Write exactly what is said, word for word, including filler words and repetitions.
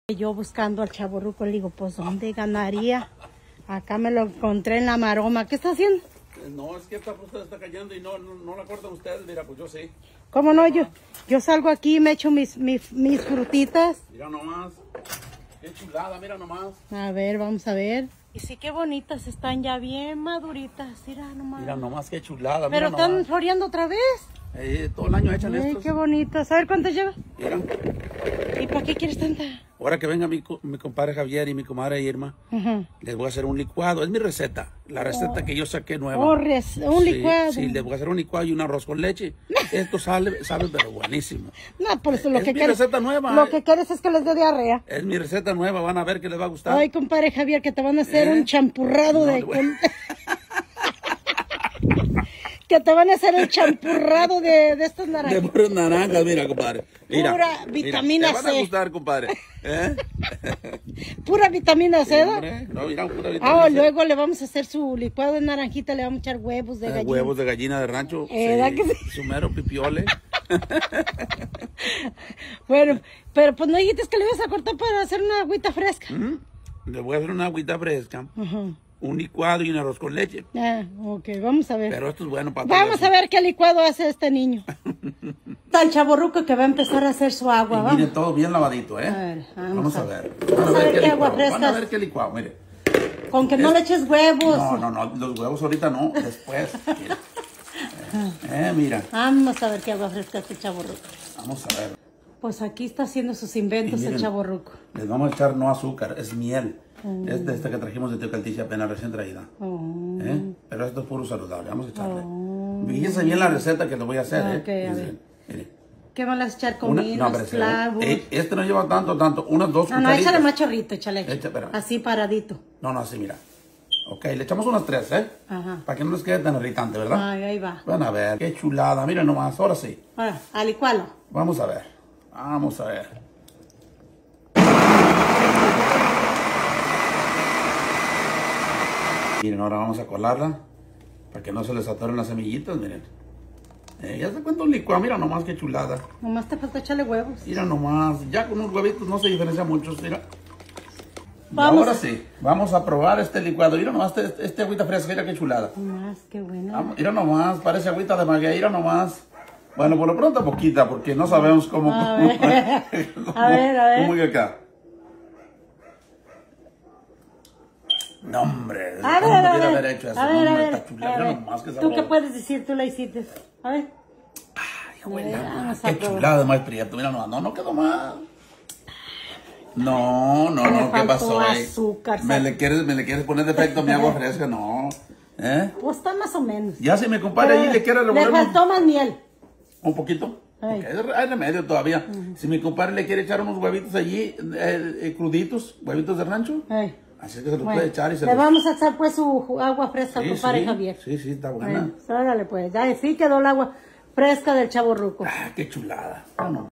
Yo buscando al chavorruco, le digo, pues ¿dónde ganaría? Acá me lo encontré en la maroma. ¿Qué está haciendo? No, es que esta fruta está cayendo y no, no, no la cortan ustedes. Mira, pues yo sí. ¿Cómo no? Yo, yo salgo aquí y me echo mis, mis, mis frutitas. Mira nomás. Qué chulada, mira nomás. A ver, vamos a ver. Y sí, qué bonitas están ya bien maduritas. Mira nomás. Mira nomás, qué chulada. Pero mira están nomás. floreando otra vez. Eh, todo el año echan Ay, estos. qué bonitas. A ver, ¿cuántas lleva? Mira. ¿Y para qué quieres tanta? Ahora que venga mi, mi compadre Javier y mi comadre Irma, Ajá. les voy a hacer un licuado. Es mi receta. La receta Oh. que yo saqué nueva. Oh, res- un Sí, licuado. Sí, les voy a hacer un licuado y un arroz con leche. Esto sale, sabe, pero buenísimo. No, por eso lo Es que mi quieres. receta nueva. Lo que quieres es que les dé diarrea. Es mi receta nueva. Van a ver que les va a gustar. Ay, compadre Javier, que te van a hacer ¿Eh? un champurrado No, de... güey. que te van a hacer el champurrado de, de estas De naranjas. puras naranjas, mira, compadre. Mira, Pura mira, vitamina te van a C. gustar, compadre. ¿Eh? Pura vitamina C, ¿no? Hombre, no, mira, pura vitamina Ah, C. luego le vamos a hacer su licuado de naranjita, le vamos a echar huevos de Eh, gallina. Huevos de gallina de rancho. Eh, ¿verdad que sí? Su mero pipiole. Bueno, pero pues no dijiste que le ibas a cortar para hacer una agüita fresca. ¿Mm? Le voy a hacer una agüita fresca, Ajá. un licuado y un arroz con leche. Ah, ok, vamos a ver. Pero esto es bueno para Vamos a ver qué licuado hace este niño. Está el chavorruco que va a empezar a hacer su agua, Y vamos. miren, todo bien lavadito, ¿eh? A ver, vamos vamos a a ver. ver. Vamos a ver qué agua licuado. fresca Van a es. ver qué licuado, mire. Con que no le eches huevos. No, no, no, los huevos ahorita no, después. Mira. Eh, eh, mira, Vamos a ver qué agua fresca este chavorruco. vamos a ver. Pues aquí está haciendo sus inventos Y el miren, chavorruco. Les vamos a echar no azúcar, es miel. Es de esta que trajimos de Teocaltiche apenas recién traída. Oh. ¿Eh? Pero esto es puro saludable, vamos a echarle. Fíjense bien la receta que le voy a hacer, ¿eh? Ok, a Fíjense, ver. mire. ¿Qué van a echar? Una- Cominos, pero ese- clavos. eh, este no lleva tanto, tanto, unas dos No, no, cucharitas. échale más chorrito, échale. Echa, espérame. Así paradito. No, no, así, mira. Ok, le echamos unas tres, ¿eh? Ajá. Para que no les quede tan irritante, ¿verdad? Ay, ahí va. Van a ver, qué chulada, miren nomás, ahora sí. Ahora, a licuarlo. Vamos a ver, vamos a ver. Miren, ahora vamos a colarla para que no se les atoren las semillitas, miren. Eh, ya se cuenta un licuado, mira nomás qué chulada. Nomás te falta echarle huevos. Mira nomás, ya con unos huevitos no se diferencia mucho, mira. Y Vamos. ahora sí, vamos a probar este licuado. Mira nomás, este, este agüita fresca, mira qué chulada. Más, qué bueno. Vamos, mira nomás, parece agüita de maguey, mira nomás. Bueno, por lo pronto poquita, porque no sabemos cómo... A ver, a ver, a ver. ¿Cómo que acá? No, hombre, A ver, ¿cómo a pudiera ver, haber hecho eso? a No, ver, a hombre, ver, está chula, a mira ver. nomás que ¿Tú sabor. qué puedes decir? Tú la hiciste. A ver. Ay, abuela, Vamos a qué probar. chulada de más prieto, mira nomás, no, no quedó mal. No, no, Le no, ¿qué faltó pasó ahí? azúcar, ¿Me ¿sabes? le quieres, me le quieres poner defecto a mi agua fresca? No, ¿eh? Pues está más o menos. Ya si mi compadre ahí le quiere Le revolver un- faltó más miel. un poquito. Ay. Porque hay hay remedio todavía. Si mi compadre le quiere echar unos huevitos allí, eh, eh, cruditos, huevitos de rancho, Ay. así es que se los Bueno, puede echar y se le los... vamos a echar pues su agua fresca al Sí, compadre sí, Javier. sí, sí, está buena. Bueno, órale pues. Ya sí quedó el agua fresca del chavorruco. Ah, qué chulada. Vámonos.